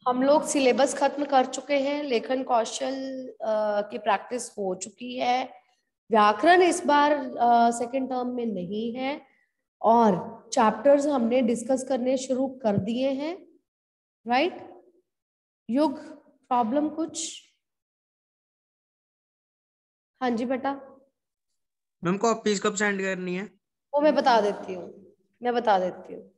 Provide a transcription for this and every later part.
हम लोग सिलेबस खत्म कर चुके हैं, लेखन कौशल की प्रैक्टिस हो चुकी है। व्याकरण इस बार सेकंड टर्म में नहीं है, और चैप्टर्स हमने डिस्कस करने शुरू कर दिए हैं। राइट युग, प्रॉब्लम कुछ? हाँ जी बेटा। मैम कॉपीज कब सेंड करनी है? वो मैं बता देती हूँ, मैं बता देती हूँ।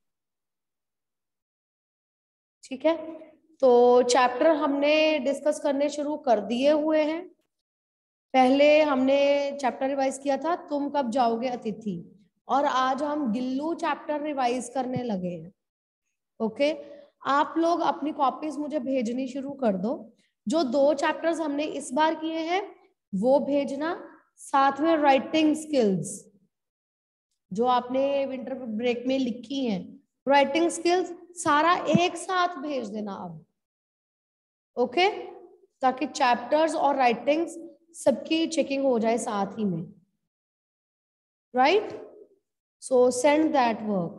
ठीक है, तो चैप्टर हमने डिस्कस करने शुरू कर दिए हुए हैं। पहले हमने चैप्टर रिवाइज किया था तुम कब जाओगे अतिथि, और आज हम गिल्लू चैप्टर रिवाइज करने लगे हैं। ओके, आप लोग अपनी कॉपीज मुझे भेजनी शुरू कर दो। जो 2 चैप्टर्स हमने इस बार किए हैं वो भेजना, साथ में राइटिंग स्किल्स जो आपने विंटर ब्रेक में लिखी हैं, राइटिंग स्किल्स सारा एक साथ भेज देना अब। ओके, ताकि चैप्टर्स और राइटिंग्स सबकी चेकिंग हो जाए साथ ही में। Right, so send that work.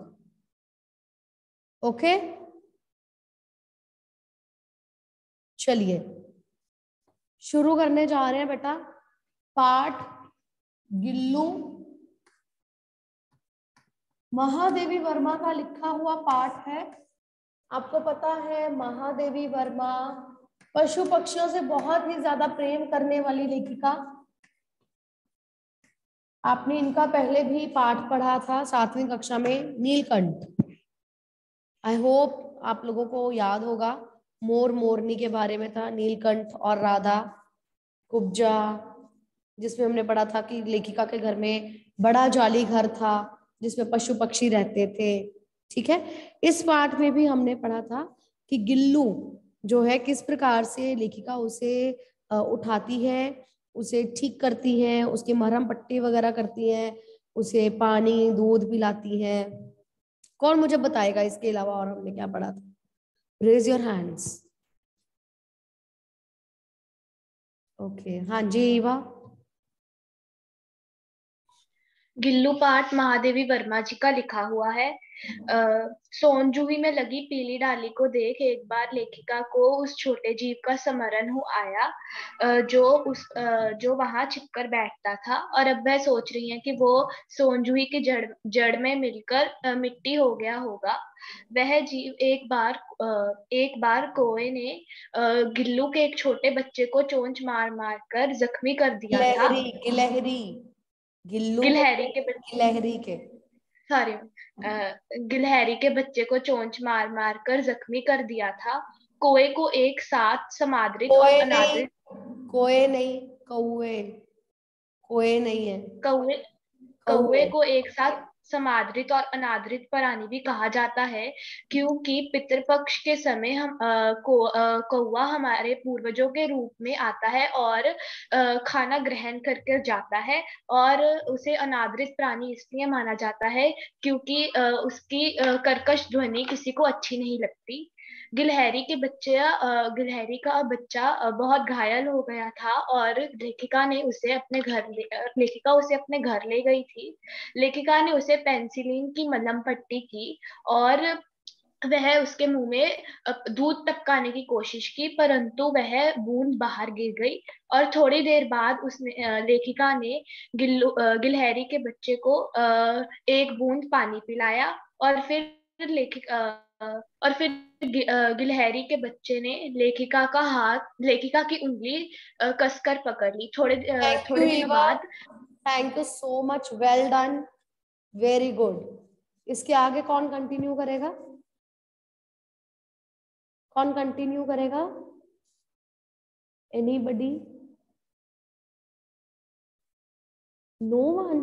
Okay, चलिए शुरू करने जा रहे हैं बेटा। पाठ गिल्लू, महादेवी वर्मा का लिखा हुआ पाठ है। आपको पता है महादेवी वर्मा पशु पक्षियों से बहुत ही ज्यादा प्रेम करने वाली लेखिका। आपने इनका पहले भी पाठ पढ़ा था 7वीं कक्षा में, नीलकंठ। आई होप आप लोगों को याद होगा। मोर मोरनी के बारे में था, नीलकंठ और राधा कुब्जा, जिसमें हमने पढ़ा था कि लेखिका के घर में बड़ा जाली घर था जिसमें पशु पक्षी रहते थे। ठीक है, इस पाठ में भी हमने पढ़ा था कि गिल्लू जो है किस प्रकार से लेखिका उसे उठाती है, उसे ठीक करती है, उसकी मरहम पट्टी वगैरह करती है, उसे पानी दूध पिलाती है। कौन मुझे बताएगा इसके अलावा और हमने क्या पढ़ा था? Raise your hands. ओके, हाँ जी ईवा। गिल्लू पाठ महादेवी वर्मा जी का लिखा हुआ है। सोनजूही में लगी पीली डाली को देख एक बार लेखिका को उस छोटे जीव का स्मरण हो आया, जो वहां छिपकर बैठता था, और अब वह सोच रही है कि वो सोनजूही की जड़ में मिलकर मिट्टी हो गया होगा। वह जीव एक बार कोए ने गिल्लू के एक छोटे बच्चे को चोंच मार मार कर जख्मी कर दिया था। गिलहरी, गिलहरी, गिल्लू को गिलहरी के गिलहरी के। सॉरी, गिलहरी के बच्चे को चोंच मार मार कर जख्मी कर दिया था। कोए को एक साथ समादृत और कोए नहीं, अनादृत कोए नहीं, कौए, कोए नहीं है, कौए कौए कौए। को एक साथ समादृत और अनादृत प्राणी भी कहा जाता है, क्योंकि पितृपक्ष के समय कौवा हमारे पूर्वजों के रूप में आता है और खाना ग्रहण करके जाता है। और उसे अनादृत प्राणी इसलिए माना जाता है क्योंकि उसकी कर्कश ध्वनि किसी को अच्छी नहीं लगती। गिलहरी का बच्चा बहुत घायल हो गया था, और लेखिका उसे अपने घर ले गई थी। लेखिका ने उसे पेंसिलिन की मलहम पट्टी की, और वह उसके मुंह में दूध टपकाने की कोशिश की, परंतु वह बूंद बाहर गिर गई। और थोड़ी देर बाद लेखिका ने गिलहरी के बच्चे को एक बूंद पानी पिलाया, और फिर गिलहरी के बच्चे ने लेखिका की उंगली कसकर पकड़ ली। थैंक यू थोड़े दिन ईवा, बाद thank you so much, well done, very good. इसके आगे कौन कंटिन्यू करेगा? कौन कंटिन्यू करेगा? एनीबडी? No one?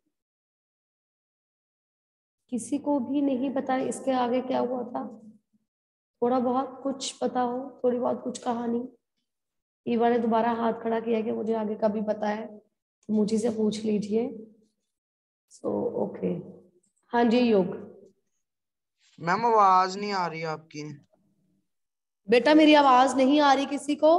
किसी को भी नहीं पता इसके आगे क्या हुआ था? थोड़ा बहुत कुछ पता हो, थोड़ी बहुत कुछ कहानी? ईवा ने दोबारा हाथ खड़ा किया कि मुझे आगे का भी पता है, तो मुझे से पूछ लीजिए। सो ओके, हाँ जी योग। मैम आवाज नहीं आ रही आपकी। बेटा मेरी आवाज नहीं आ रही किसी को?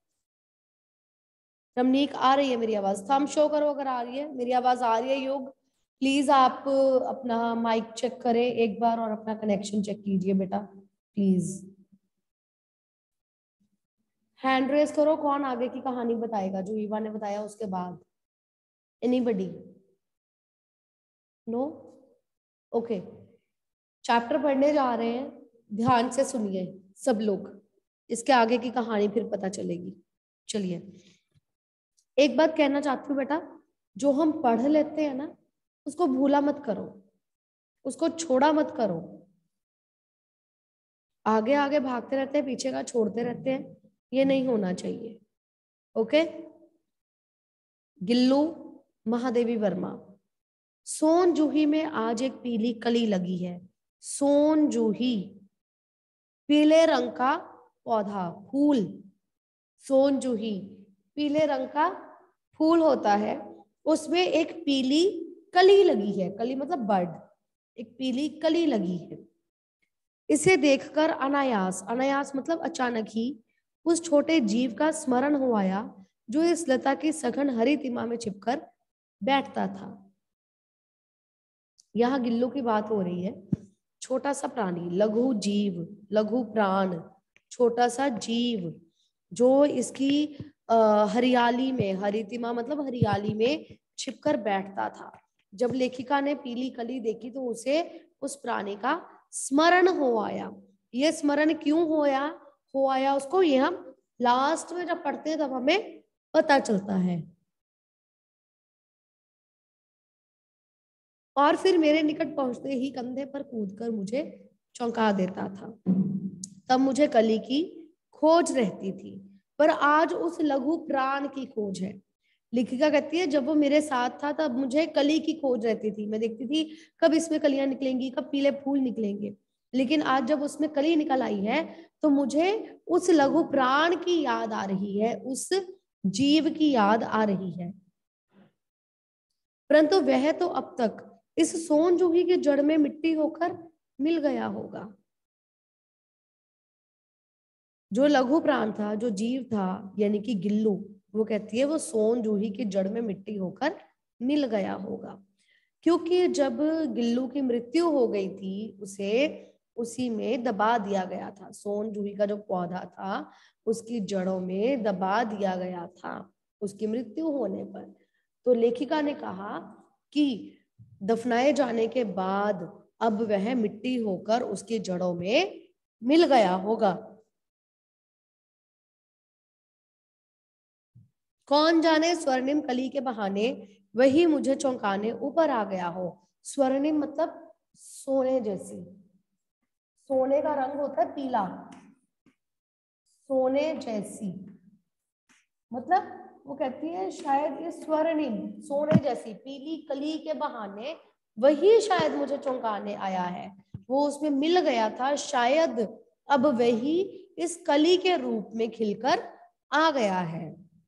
रमनीक आ रही है मेरी आवाज? थंब शो करो अगर आ रही है। मेरी आवाज आ रही है योग? प्लीज आप अपना माइक चेक करें एक बार और अपना कनेक्शन चेक कीजिए बेटा, प्लीज। हैंड रेस करो, कौन आगे की कहानी बताएगा जो ईवा ने बताया उसके बाद? एनीबडी? नो? ओके, चैप्टर पढ़ने जा रहे हैं, ध्यान से सुनिए सब लोग, इसके आगे की कहानी फिर पता चलेगी। चलिए, एक बात कहना चाहती हूँ बेटा, जो हम पढ़ लेते हैं ना उसको भूला मत करो, उसको छोड़ा मत करो। आगे आगे भागते रहते हैं, पीछे का छोड़ते रहते हैं, ये नहीं होना चाहिए। ओके? गिल्लू महादेवी वर्मा। सोन जूही में आज एक पीली कली लगी है। सोन जूही, पीले रंग का पौधा, फूल। सोन जूही पीले रंग का फूल होता है, उसमें एक पीली कली लगी है। कली मतलब बर्ड, एक पीली कली लगी है। इसे देखकर अनायास, अनायास मतलब अचानक ही, उस छोटे जीव का स्मरण हो आया जो इस लता की सघन हरी तिमा में छिपकर बैठता था। यहाँ गिल्लू की बात हो रही है। छोटा सा प्राणी, लघु जीव, लघु प्राण, छोटा सा जीव जो इसकी हरियाली में, हरितिमा मतलब हरियाली में छिपकर बैठता था। जब लेखिका ने पीली कली देखी तो उसे उस प्राणी का स्मरण हो आया। ये स्मरण क्यों हो आया उसको, ये हम लास्ट में जब पढ़ते हैं तब हमें पता चलता है। और फिर मेरे निकट पहुंचते ही कंधे पर कूदकर मुझे चौंका देता था। तब मुझे कली की खोज रहती थी, पर आज उस लघु प्राण की खोज है। लेखिका कहती है जब वो मेरे साथ था तब मुझे कली की खोज रहती थी, मैं देखती थी कब इसमें कलियां निकलेंगी, कब पीले फूल निकलेंगे। लेकिन आज जब उसमें कली निकल आई है तो मुझे उस लघु प्राण की याद आ रही है, उस जीव की याद आ रही है। परंतु वह तो अब तक इस सोन जूही के जड़ में मिट्टी होकर मिल गया होगा। जो लघु प्राण था, जो जीव था, यानी कि गिल्लू, वो कहती है वो सोन जूही की जड़ में मिट्टी होकर मिल गया होगा। क्योंकि जब गिल्लू की मृत्यु हो गई थी उसे उसी में दबा दिया गया था। सोन जूही का जो पौधा था उसकी जड़ों में दबा दिया गया था उसकी मृत्यु होने पर। तो लेखिका ने कहा कि दफनाए जाने के बाद अब वह मिट्टी होकर उसकी जड़ों में मिल गया होगा। कौन जाने स्वर्णिम कली के बहाने वही मुझे चौंकाने ऊपर आ गया हो। स्वर्णिम मतलब सोने जैसी, सोने का रंग होता है पीला, सोने जैसी मतलब वो कहती है शायद ये स्वर्णिम, सोने जैसी पीली कली के बहाने वही शायद मुझे चौंकाने आया है। वो उसमें मिल गया था, शायद अब वही इस कली के रूप में खिलकर आ गया है।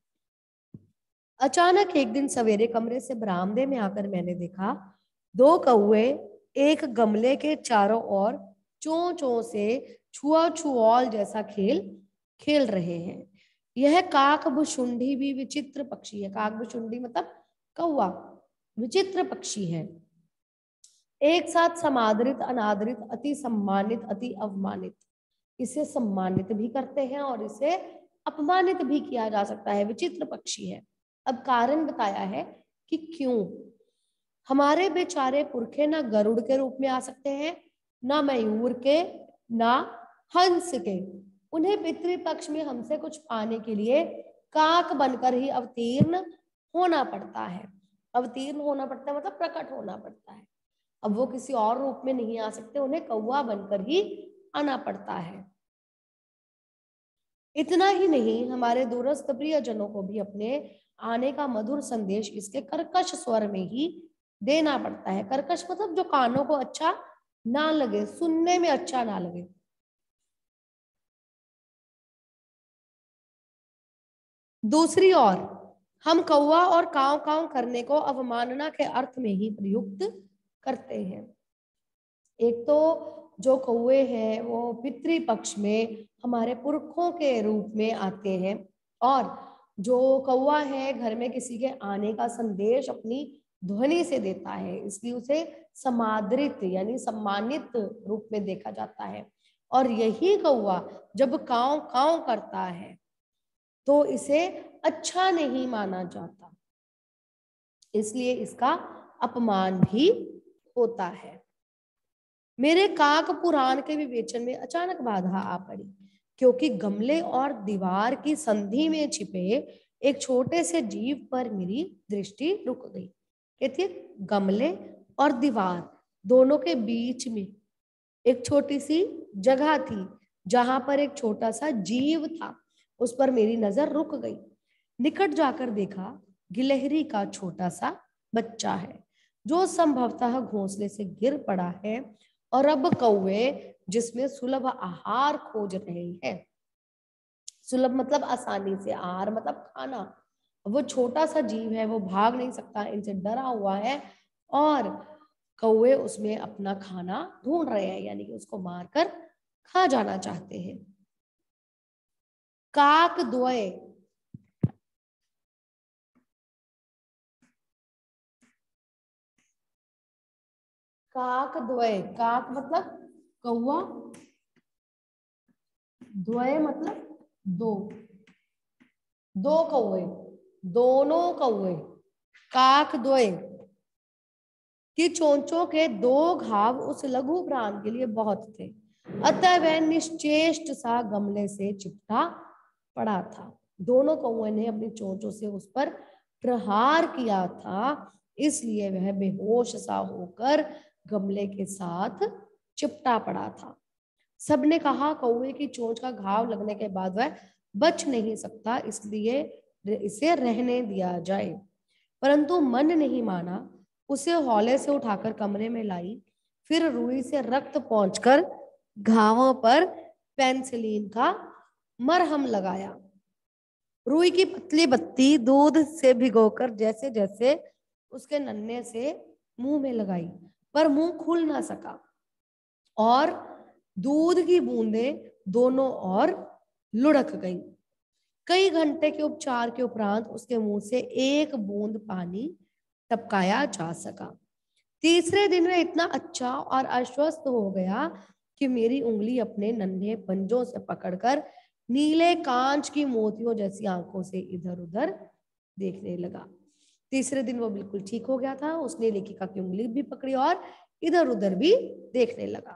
अचानक एक दिन सवेरे कमरे से बरामदे में आकर मैंने देखा 2 कौवे एक गमले के चारों ओर चों चों से छुआ छुआल जैसा खेल खेल रहे हैं। यह काकभुशुंडी भी विचित्र पक्षी है। काकभुशुंडी मतलब कौवा, विचित्र पक्षी है। एक साथ समादरित, अनादरित, अति सम्मानित, अति अवमानित। इसे सम्मानित भी करते हैं और इसे अपमानित भी किया जा सकता है। विचित्र पक्षी है। अब कारण बताया है कि क्यों। हमारे बेचारे पुरखे ना गरुड़ के रूप में आ सकते हैं, ना मयूर के, ना हंस के। उन्हें पितृपक्ष में हमसे कुछ पाने के लिए काक बनकर ही अवतीर्ण होना पड़ता है। अवतीर्ण होना पड़ता है मतलब प्रकट होना पड़ता है। अब वो किसी और रूप में नहीं आ सकते, उन्हें कौवा बनकर ही आना पड़ता है। इतना ही नहीं, हमारे दूरस्थ प्रियजनों को भी अपने आने का मधुर संदेश इसके कर्कश स्वर में ही देना पड़ता है। कर्कश मतलब जो कानों को अच्छा ना लगे, सुनने में अच्छा ना लगे। दूसरी ओर हम कौवा और काव काव करने को अवमानना के अर्थ में ही प्रयुक्त करते हैं। एक तो जो कौवे हैं वो पितृपक्ष में हमारे पुरखों के रूप में आते हैं, और जो कौवा है घर में किसी के आने का संदेश अपनी ध्वनि से देता है, इसलिए उसे समादरित यानी सम्मानित रूप में देखा जाता है। और यही कौवा जब काव काव करता है तो इसे अच्छा नहीं माना जाता, इसलिए इसका अपमान भी होता है। मेरे काक पुराण के विवेचन में अचानक बाधा आ पड़ी, क्योंकि गमले और दीवार की संधि में छिपे एक छोटे से जीव पर मेरी दृष्टि रुक गई। कहती है गमले और दीवार दोनों के बीच में एक छोटी सी जगह थी जहां पर एक छोटा सा जीव था, उस पर मेरी नजर रुक गई। निकट जाकर देखा, गिलहरी का छोटा सा बच्चा है जो संभवतः घोंसले से गिर पड़ा है और अब कौवे जिसमें सुलभ आहार खोज रहे हैं। सुलभ मतलब आसानी से, आहार मतलब खाना। वो छोटा सा जीव है, वो भाग नहीं सकता, इनसे डरा हुआ है और कौवे उसमें अपना खाना ढूंढ रहे हैं, यानी कि उसको मारकर खा जाना चाहते हैं। काक द्वय काक द्वय, काक मतलब कौवा, द्वय मतलब दो, दो कौवे, दोनों कौवे, काक द्वय कि चोंचों के दो घाव उस लघु प्राण के लिए बहुत थे, अतः वह निश्चेष्ट सा गमले से चिपटा पड़ा था। दोनों कौवे ने अपनी चोंचों से उस पर प्रहार किया था, इसलिए वह बेहोश सा होकर गमले के साथ चिपटा पड़ा था। सबने कहा कौवे की चोंच का घाव लगने के बाद वह बच नहीं सकता, इसलिए इसे रहने दिया जाए। परंतु मन नहीं माना, उसे हौले से उठाकर कमरे में लाई, फिर रुई से रक्त पोंछकर घावों पर पेनिसिलिन का मरहम लगाया। रुई की पतली बत्ती दूध से भिगोकर जैसे जैसे उसके नन्हे से मुंह में लगाई, पर मुंह खुल ना सका और दूध की बूंदें दोनों ओर लुढ़क गईं। कई घंटे के उपचार के उपरांत उसके मुंह से एक बूंद पानी टपकाया जा सका। तीसरे दिन में इतना अच्छा और आश्वस्त हो गया कि मेरी उंगली अपने नन्हे पंजों से पकड़कर नीले कांच की मोतियों जैसी आंखों से इधर उधर देखने लगा। तीसरे दिन वो बिल्कुल ठीक हो गया था, उसने लेखिका की उंगली भी पकड़ी और इधर उधर भी देखने लगा।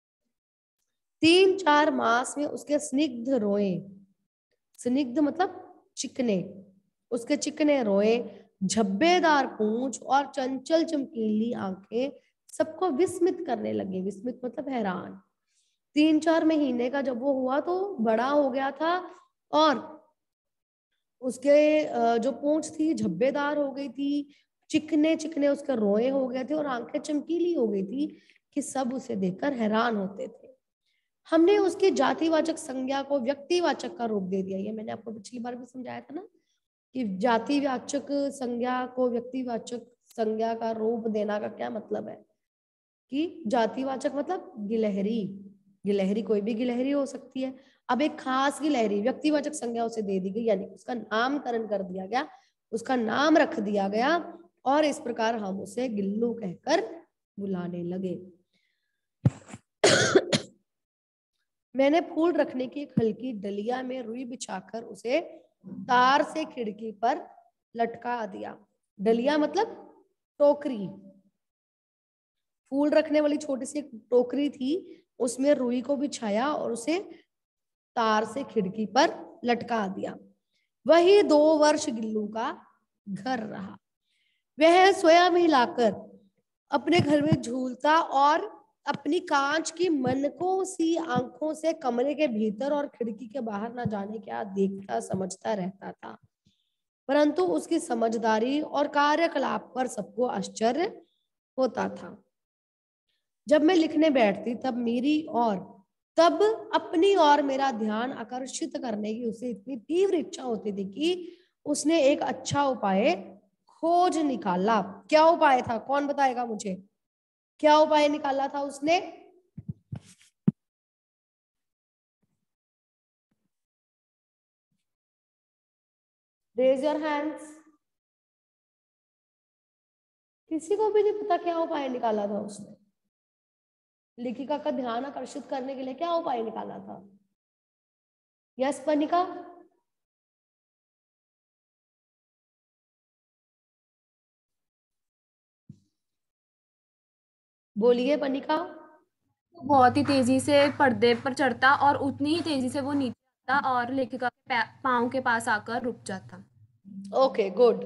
3-4 मास में उसके स्निग्ध रोए, स्निग्ध मतलब चिकने, उसके चिकने रोए, झब्बेदार पूंछ और चंचल चमकीली आंखें सबको विस्मित करने लगे। विस्मित मतलब हैरान। 3-4 महीने का जब वो हुआ तो बड़ा हो गया था और उसके जो पूंछ थी झब्बेदार हो गई थी, चिकने चिकने उसके रोए हो गए थे और आंखें चमकीली हो गई थी कि सब उसे देखकर हैरान होते थे। हमने उसकी जातिवाचक संज्ञा को व्यक्तिवाचक का रूप दे दिया। ये मैंने आपको पिछली बार भी समझाया था ना कि जातिवाचक संज्ञा को व्यक्तिवाचक संज्ञा का रूप देना का क्या मतलब है कि जातिवाचक मतलब गिलहरी, गिलहरी कोई भी गिलहरी हो सकती है। अब एक खास गिलहरी व्यक्तिवाचक संज्ञा उसे दे दी गई, यानी उसका नामकरण कर दिया गया, उसका नाम रख दिया गया और इस प्रकार हम उसे गिल्लू कहकर बुलाने लगे। मैंने फूल रखने की एक हल्की डलिया में रुई बिछाकर उसे तार से खिड़की पर लटका दिया। डलिया मतलब टोकरी, फूल रखने वाली छोटी सी एक टोकरी थी, उसमें रुई को बिछाया और उसे तार से खिड़की पर लटका दिया। वही 2 वर्ष गिल्लू का घर रहा। वह स्वयं हिलाकर अपने घर में झूलता और अपनी कांच की मनकों सी आंखों से कमरे के भीतर और खिड़की के बाहर न जाने क्या देखता समझता रहता था, परंतु उसकी समझदारी और कार्यकलाप पर सबको आश्चर्य होता था। जब मैं लिखने बैठती तब अपनी और मेरा ध्यान आकर्षित करने की उसे इतनी तीव्र इच्छा होती थी कि उसने एक अच्छा उपाय खोज निकाला। क्या उपाय था, कौन बताएगा मुझे? क्या उपाय निकाला था उसने? Raise your hands. किसी को भी नहीं पता क्या उपाय निकाला था उसने? लेखिका का ध्यान आकर्षित करने के लिए क्या उपाय निकाला था? यस पनिका, बोलिए पनिका। बहुत ही तेजी से पर्दे पर चढ़ता और उतनी ही तेजी से वो नीचे आता और लेखिका के पाँव के पास आकर रुक जाता। Okay good.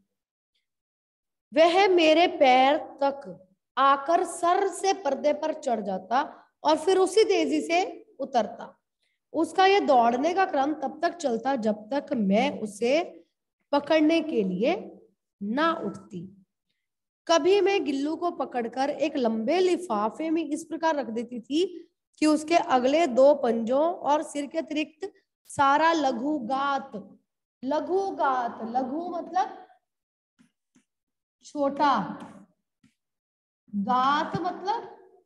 वह मेरे पैर तक आकर सर से पर्दे पर चढ़ जाता और फिर उसी तेजी से उतरता। उसका यह दौड़ने का क्रम तब तक चलता जब तक मैं उसे पकड़ने के लिए ना उठती। कभी मैं गिल्लू को पकड़कर एक लंबे लिफाफे में इस प्रकार रख देती थी कि उसके अगले 2 पंजों और सिर के अतिरिक्त सारा लघुगात, लघु मतलब छोटा, गात मतलब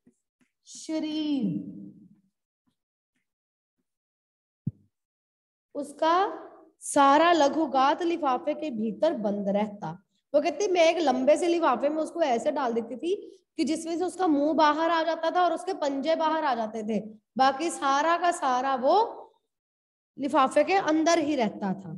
शरीर, उसका सारा लघुगात लिफाफे के भीतर बंद रहता। वो कहती मैं एक लंबे से लिफाफे में उसको ऐसे डाल देती थी कि जिसमें से उसका मुंह बाहर आ जाता था और उसके पंजे बाहर आ जाते थे, बाकी सारा का सारा वो लिफाफे के अंदर ही रहता था।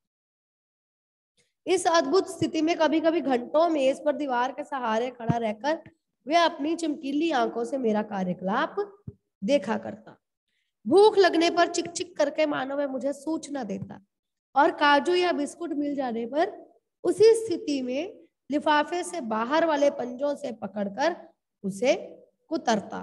इस अद्भुत स्थिति में कभी कभी घंटों मेज पर दीवार के सहारे खड़ा रहकर वह अपनी चमकीली आंखों से मेरा कार्यकलाप देखा करता। भूख लगने पर चिक चिक करके मानो वह मुझे सूचना देता और काजू या बिस्कुट मिल जाने पर उसी स्थिति में लिफाफे से बाहर वाले पंजों से पकड़कर उसे कुतरता।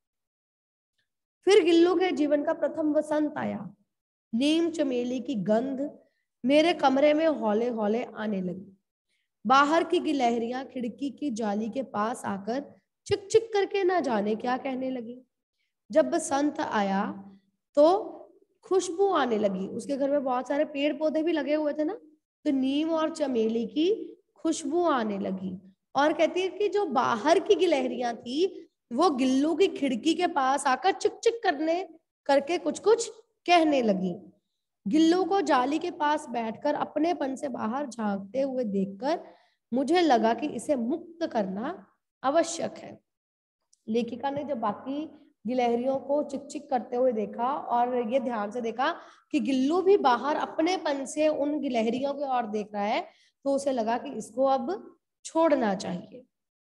फिर गिल्लू के जीवन का प्रथम वसंत आया। नीम चमेली की गंध मेरे कमरे में हौले हौले आने लगी। बाहर की गिलहरियां खिड़की की जाली के पास आकर चिक चिक करके ना जाने क्या कहने लगी। जब बसंत आया तो खुशबू आने लगी। उसके घर में बहुत सारे पेड़ पौधे भी लगे हुए थे ना, तो नीम और चमेली की खुशबू आने लगी। और कहती है कि जो बाहर की गिलहरियां थी वो गिल्लू की खिड़की के पास आकर चिक चिक करने करके कुछ कुछ कहने लगी। गिल्लू को जाली के पास बैठकर अपनेपन से बाहर झांकते हुए देखकर मुझे लगा कि इसे मुक्त करना आवश्यक है। लेखिका ने जब बाकी गिलहरियों को चिक चिक करते हुए देखा और ये ध्यान से देखा कि गिल्लू भी बाहर अपनेपन से उन गिलहरियों की ओर देख रहा है, तो उसे लगा कि इसको अब छोड़ना चाहिए।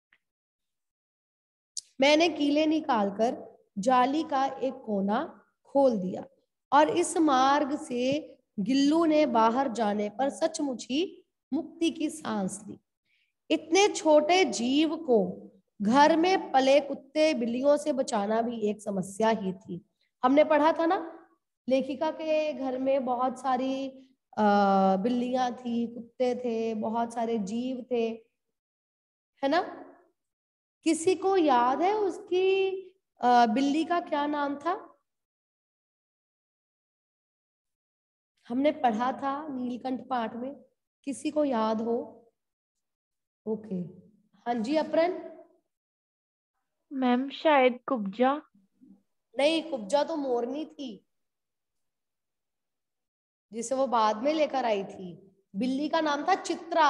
मैंने कीले निकालकर जाली का एक कोना खोल दिया और इस मार्ग से गिल्लू ने बाहर जाने पर सचमुच ही मुक्ति की सांस ली। इतने छोटे जीव को घर में पले कुत्ते बिल्लियों से बचाना भी एक समस्या ही थी। हमने पढ़ा था ना, लेखिका के घर में बहुत सारी बिल्लियां थी, कुत्ते थे, बहुत सारे जीव थे, है ना। किसी को याद है उसकी बिल्ली का क्या नाम था? हमने पढ़ा था नीलकंठ पाठ में, किसी को याद हो? ओके, हाँ जी अपरन। मैम शायद कुब्जा। नहीं, कुब्जा तो मोरनी थी जिसे वो बाद में लेकर आई थी। बिल्ली का नाम था चित्रा।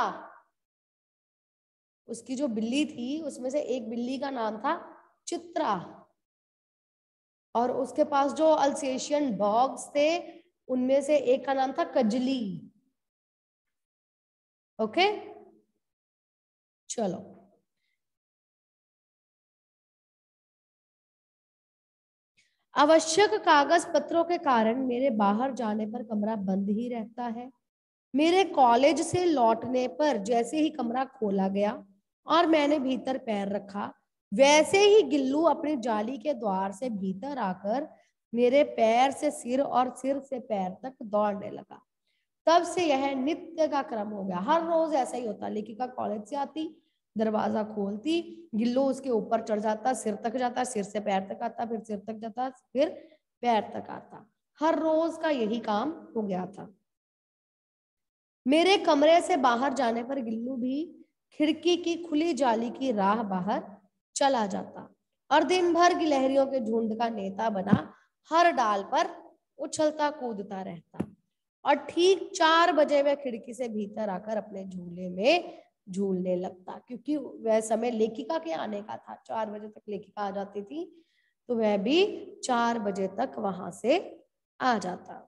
उसकी जो बिल्ली थी उसमें से एक बिल्ली का नाम था चित्रा, और उसके पास जो अल्सेशियन डॉग्स थे उनमें से एक का नाम था कजली। ओके चलो, आवश्यक कागज पत्रों के कारण मेरे बाहर जाने पर कमरा बंद ही रहता है। मेरे कॉलेज से लौटने पर जैसे ही कमरा खोला गया और मैंने भीतर पैर रखा, वैसे ही गिल्लू अपनी जाली के द्वार से भीतर आकर मेरे पैर से सिर और सिर से पैर तक दौड़ने लगा। तब से यह नित्य का क्रम हो गया। हर रोज ऐसा ही होता। लेखिका कॉलेज से आती, दरवाजा खोलती, गिल्लू उसके ऊपर चढ़ जाता, सिर तक जाता, सिर से पैर तक आता, फिर सिर तक जाता, फिर पैर तक आता। हर रोज का यही काम हो गया था। मेरे कमरे से बाहर जाने पर गिल्लू भी खिड़की की खुली जाली की राह बाहर चला जाता और दिन भर गिलहरियों के झुंड का नेता बना हर डाल पर उछलता कूदता रहता। और ठीक 4 बजे वह खिड़की से भीतर आकर अपने झूले में झूलने लगता, क्योंकि वह समय लेखिका के आने का था। 4 बजे तक लेखिका आ जाती थी, तो वह भी 4 बजे तक वहां से आ जाता।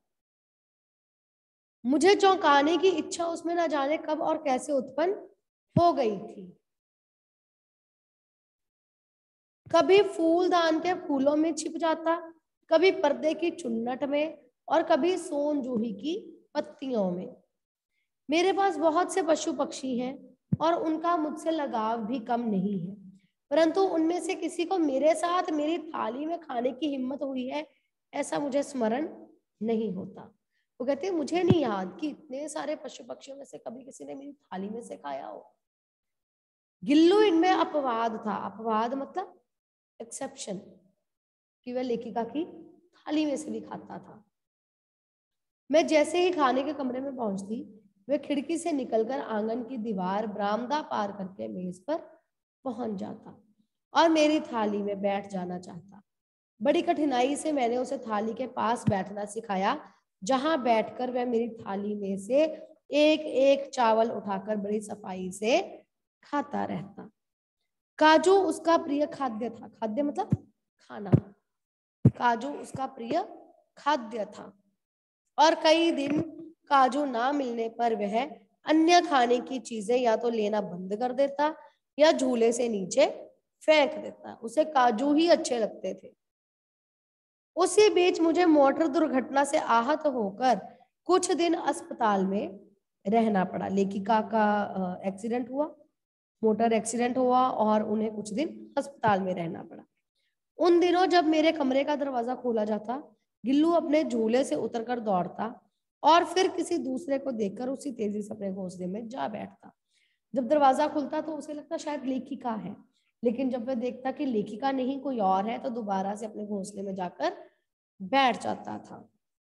मुझे चौंकाने की इच्छा उसमें न जाने कब और कैसे उत्पन्न हो गई थी। कभी फूलदान के फूलों में छिप जाता, कभी पर्दे की चुन्नट में, और कभी सोन जूही की पत्तियों में। मेरे पास बहुत से पशु पक्षी हैं और उनका मुझसे लगाव भी कम नहीं है, परंतु उनमें से किसी को मेरे साथ मेरी थाली में खाने की हिम्मत हुई है ऐसा मुझे स्मरण नहीं होता। वो कहते हैं मुझे नहीं याद कि इतने सारे पशु पक्षियों में से कभी किसी ने मेरी थाली में से खाया हो। गिल्लू इनमें अपवाद था। अपवाद मतलब एक्सेप्शन, कि वह लेखिका की थाली में से भी खाता था। मैं जैसे ही खाने के कमरे में पहुंचती, वह खिड़की से निकलकर आंगन की दीवार, बरामदा पार करके मेज पर पहुंच जाता और मेरी थाली में बैठ जाना चाहता। बड़ी कठिनाई से मैंने उसे थाली के पास बैठना सिखाया, जहां बैठकर वह मेरी थाली में से एक एक चावल उठाकर बड़ी सफाई से खाता रहता। काजू उसका प्रिय खाद्य था। खाद्य मतलब खाना। काजू उसका प्रिय खाद्य था और कई दिन काजू ना मिलने पर वह अन्य खाने की चीजें या तो लेना बंद कर देता या झूले से नीचे फेंक देता। उसे काजू ही अच्छे लगते थे। उसी बीच मुझे मोटर दुर्घटना से आहत होकर कुछ दिन अस्पताल में रहना पड़ा। लेखिका का एक्सीडेंट हुआ, मोटर एक्सीडेंट हुआ और उन्हें कुछ दिन अस्पताल में रहना पड़ा। उन दिनों जब मेरे कमरे का दरवाजा खोला जाता, गिल्लू अपने झूले से उतरकर दौड़ता और फिर किसी दूसरे को देखकर उसी तेजी से अपने घोंसले में जा बैठता। जब दरवाजा खुलता तो उसे लगता शायद लेखिका है, लेकिन जब वह देखता कि लेखिका नहीं कोई और है तो दोबारा से अपने घोंसले में जाकर बैठ जाता था।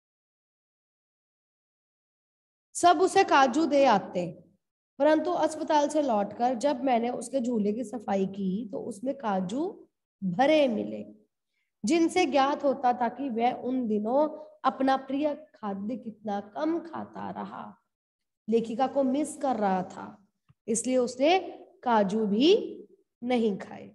सब उसे काजू दे आते, परंतु अस्पताल से लौटकर जब मैंने उसके झूले की सफाई की तो उसमें काजू भरे मिले, जिनसे ज्ञात होता था कि वह उन दिनों अपना प्रिय खाद्य कितना कम खाता रहा। लेखिका को मिस कर रहा था, इसलिए उसने काजू भी नहीं खाए।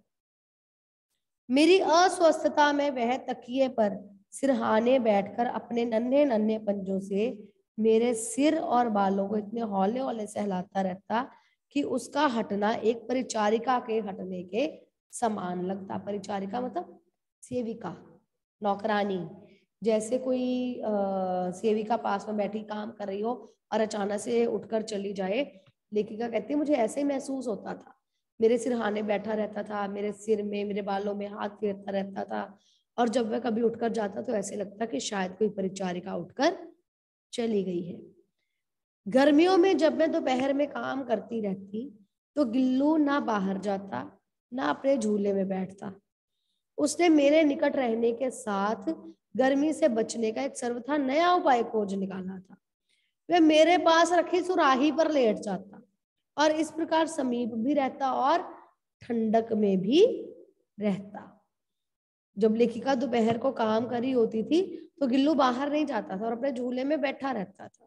मेरी अस्वस्थता में वह तकिए पर सिरहाने बैठकर अपने नन्हे नन्हे पंजों से मेरे सिर और बालों को इतने हौले हौले सहलाता रहता कि उसका हटना एक परिचारिका के हटने के समान लगता। परिचारिका मतलब सेविका, नौकरानी। जैसे कोई सेविका पास में बैठी काम कर रही हो और अचानक से उठकर चली जाए। लेखिका कहती है मुझे ऐसे ही महसूस होता था। मेरे सिरहाने बैठा रहता था, मेरे सिर में, मेरे बालों में हाथ फेरता रहता था, और जब वह कभी उठकर जाता तो ऐसे लगता कि शायद कोई परिचारिका उठकर चली गई है। गर्मियों में जब मैं दोपहर में काम करती रहती तो गिल्लू ना बाहर जाता ना अपने झूले में बैठता। उसने मेरे निकट रहने के साथ गर्मी से बचने का एक सर्वथा नया उपाय खोज निकाला था। वह मेरे पास रखी सुराही पर लेट जाता और इस प्रकार समीप भी रहता और ठंडक में भी रहता। जब लेखिका दोपहर को काम करी होती थी तो गिल्लू बाहर नहीं जाता था और अपने झूले में बैठा रहता था,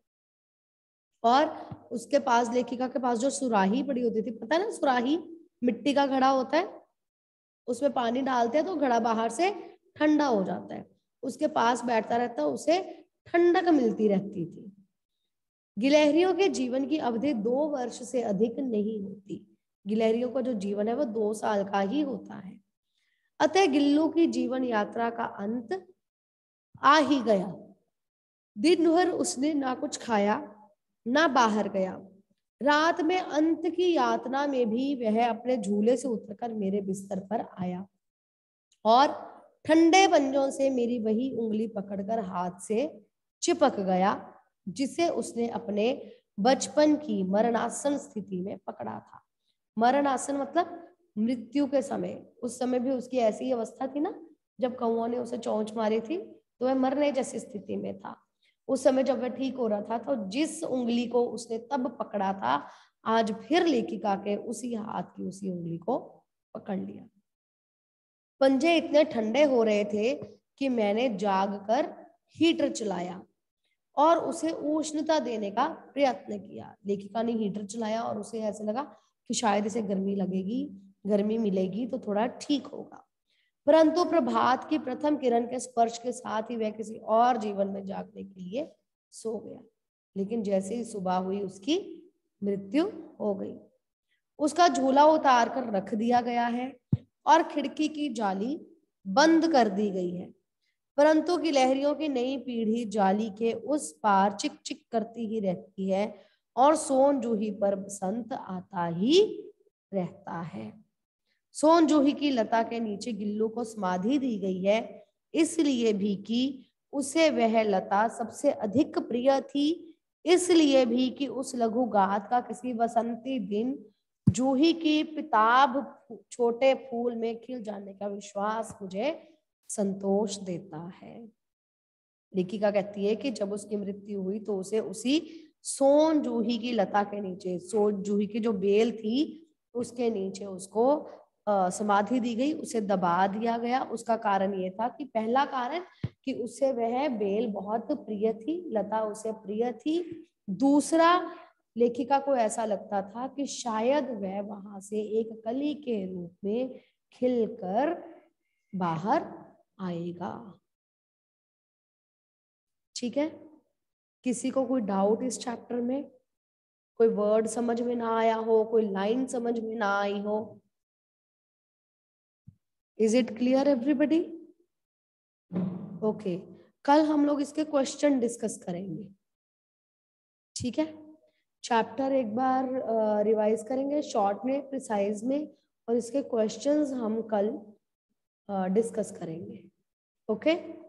और उसके पास, लेखिका के पास जो सुराही पड़ी होती थी, पता है ना, सुराही मिट्टी का घड़ा होता है, उसमें पानी डालते हैं तो घड़ा बाहर से ठंडा हो जाता है। उसके पास बैठता रहता, उसे ठंडक मिलती रहती थी। गिलहरियों के जीवन की अवधि 2 वर्ष से अधिक नहीं होती। गिलहरियों का जो जीवन है वो 2 साल का ही होता है। अतः गिल्लू की जीवन यात्रा का अंत आ ही गया। दिन भर उसने ना कुछ खाया ना बाहर गया। रात में अंत की यातना में भी वह अपने झूले से उतरकर मेरे बिस्तर पर आया और ठंडे पंजों से मेरी वही उंगली पकड़कर हाथ से चिपक गया जिसे उसने अपने बचपन की मरणासन स्थिति में पकड़ा था। मरणासन मतलब मृत्यु के समय। उस समय भी उसकी ऐसी अवस्था थी ना, जब कौओं ने उसे चोंच मारी थी तो वह मरने जैसी स्थिति में था। उस समय जब वह ठीक हो रहा था तो जिस उंगली को उसने तब पकड़ा था, आज फिर लेखिका के उसी हाथ की उसी उंगली को पकड़ लिया। पंजे इतने ठंडे हो रहे थे कि मैंने जागकर हीटर चलाया और उसे उष्णता देने का प्रयत्न किया। लेखिका ने हीटर चलाया और उसे ऐसे लगा कि शायद इसे गर्मी लगेगी, गर्मी मिलेगी तो थोड़ा ठीक होगा। परंतु प्रभात की प्रथम किरण के स्पर्श के साथ ही वह किसी और जीवन में जागने के लिए सो गया। लेकिन जैसे ही सुबह हुई उसकी मृत्यु हो गई। उसका झूला उतार कर रख दिया गया है और खिड़की की जाली बंद कर दी गई है, परंतु गिलहरियों की नई पीढ़ी जाली के उस पार चिक चिक करती ही रहती है और सोन जूही पर बसंत आता ही रहता है। सोन जूही की लता के नीचे गिल्लू को समाधि दी गई है, इसलिए भी कि उसे वह लता सबसे अधिक प्रिय थी, इसलिए भी कि उस लघु गात का किसी बसंती दिन जूही की पिताब छोटे फूल में खिल जाने का विश्वास मुझे संतोष देता है। लेखिका कहती है कि जब उसकी मृत्यु हुई तो उसे उसी सोन जूही की लता के नीचे, सोन जूही की जो बेल थी उसके नीचे उसको समाधि दी गई, उसे दबा दिया गया। उसका कारण ये था कि पहला कारण कि उसे वह बेल बहुत प्रिय थी, लता उसे प्रिय थी। दूसरा, लेखिका को ऐसा लगता था कि शायद वह वहां से एक कली के रूप में खिलकर बाहर आएगा। ठीक है, किसी को कोई डाउट इस चैप्टर में? कोई वर्ड समझ में ना आया हो, कोई लाइन समझ में ना आई हो? Is it clear everybody? Okay, कल हम लोग इसके क्वेश्चन डिस्कस करेंगे। ठीक है, चैप्टर एक बार रिवाइज करेंगे शॉर्ट में, प्रिसाइज में, और इसके क्वेश्चंस हम कल डिस्कस करेंगे। ओके।